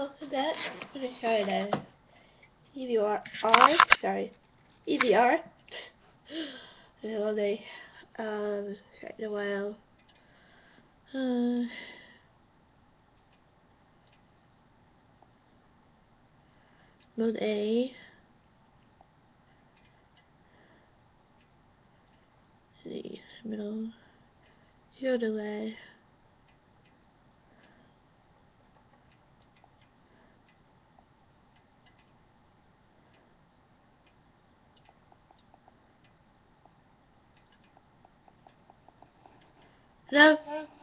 welcome back. I'm going to try the EVR, EVR. All day. Tried it a while. Mode A. The middle. 0 delay. Hello?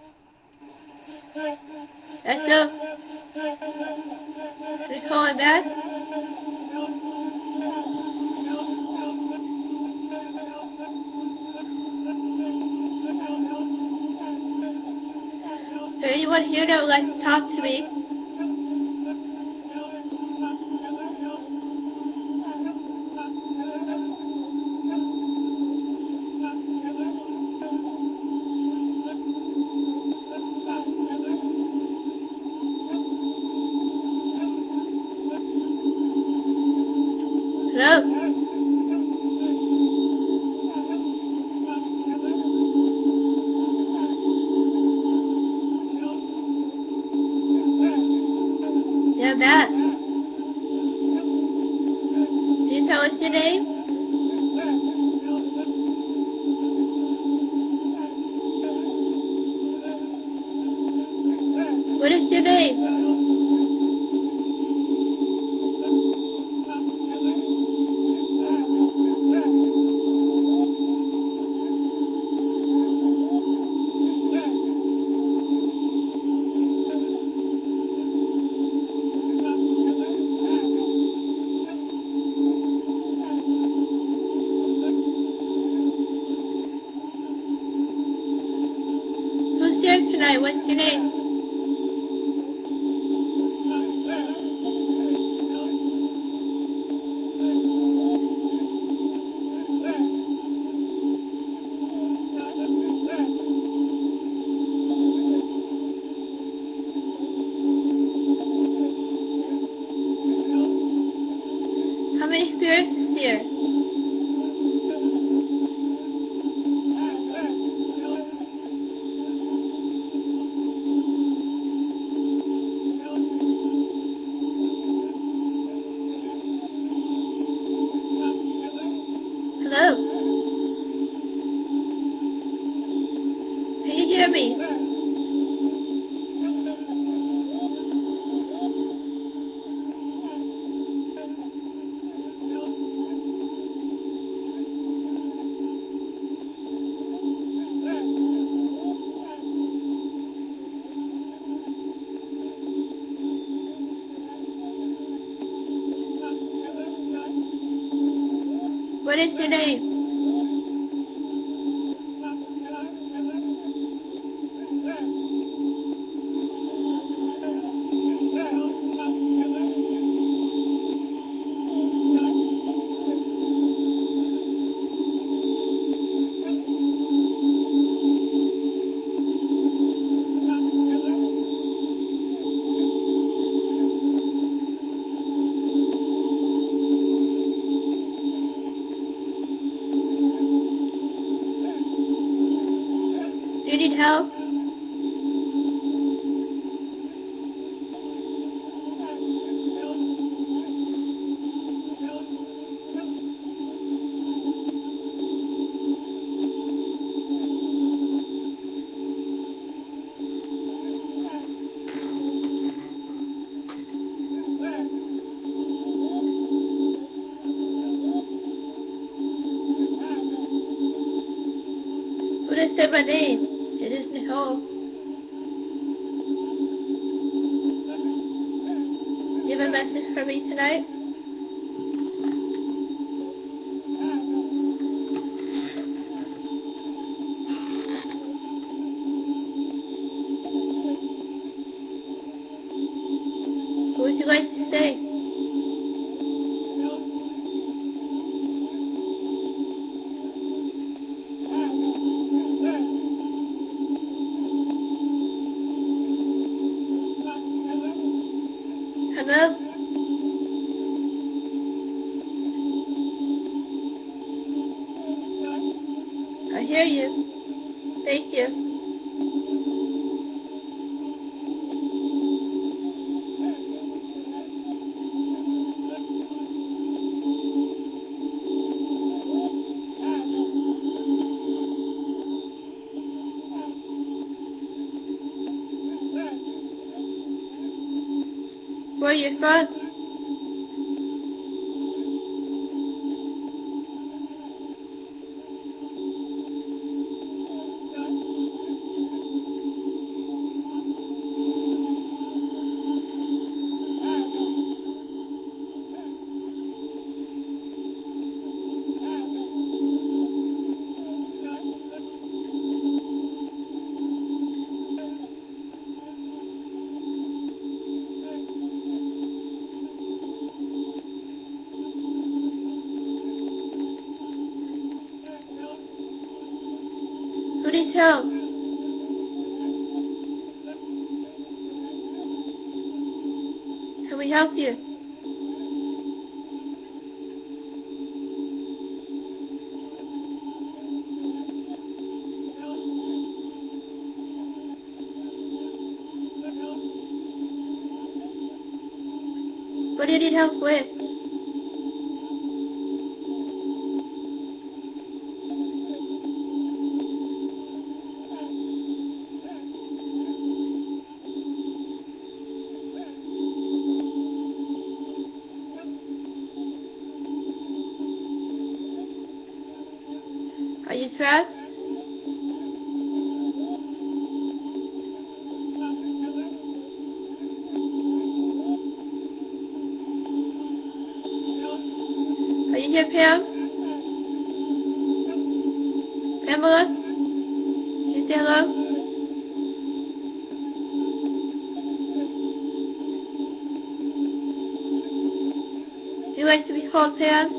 Echo? Are you calling back? Is there anyone here that would like to talk to me? Hello? Yeah, Matt. Can you tell us your name? What is your name? Who's there tonight? What's your name? How many spirits is here? Hello? Can you hear me? What is your name? Do you need help? Who just said my name? It is Nicole. You have a message for me tonight? What would you like to say? Hello? I hear you. Thank you. Where are you from? Who needs help? Can we help you? What do you need help with? Are you trapped? Are you here, Pam? Pamela? You say hello? Do you like to be called Pam?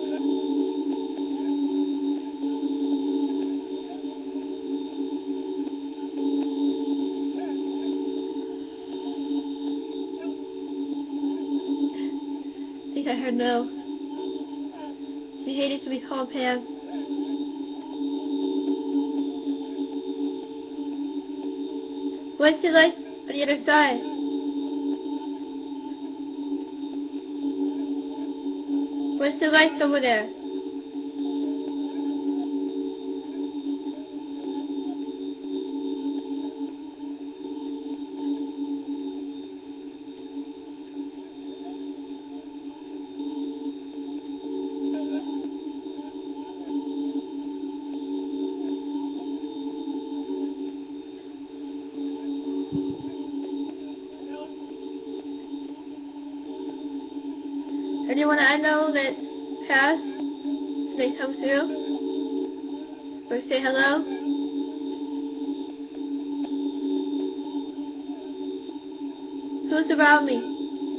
I think I heard no. She hated to be called Pam. What's it like on the other side? What's the light over there? Anyone I know that passed, they come through? Or say hello? Who's around me?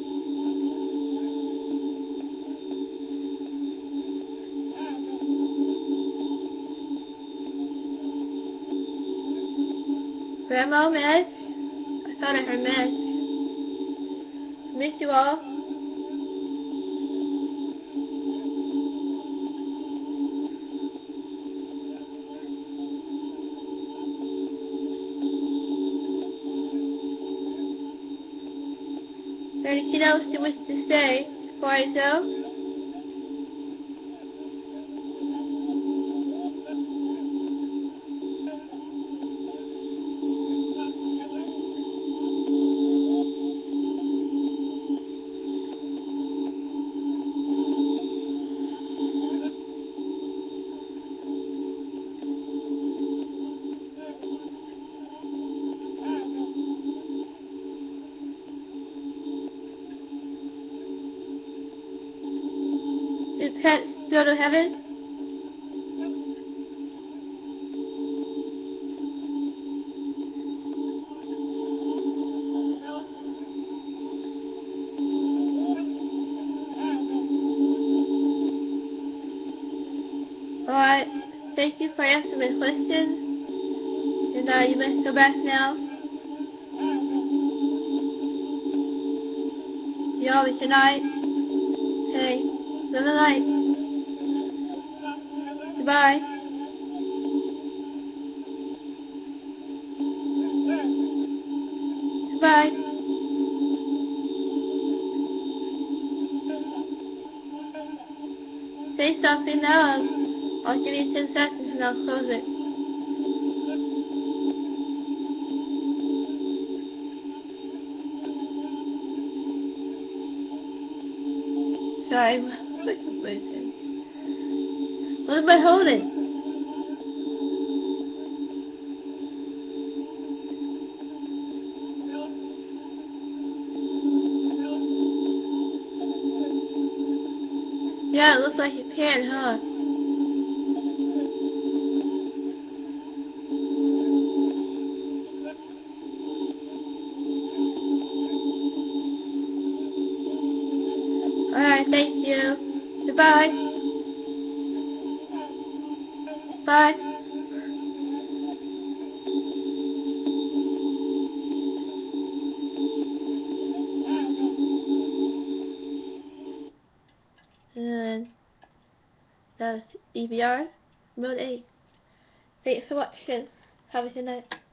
Grandma, Meg? I thought I heard Meg. Miss you all. Is there anything else you wish to say before I go? Did pets go to heaven? Alright, thank you for answering my question. And you must go back now. Yo, it's tonight. Hey, live the night. Goodbye. Goodbye. Say something now. I'll give you 10 seconds and I'll close it. Sorry, what am I holding? Yeah, it looks like a pan, huh? Alright, thank you. Goodbye. Bye. And that's EVR Mode 8. Thanks for watching. Have a good night.